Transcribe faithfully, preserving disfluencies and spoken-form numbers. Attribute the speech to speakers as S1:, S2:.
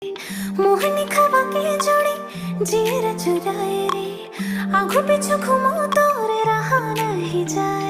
S1: मोहनी खवा के जोड़ी जीर चुराए रे, आंखों पीछू घुमो तो रे रहा नहीं जाए।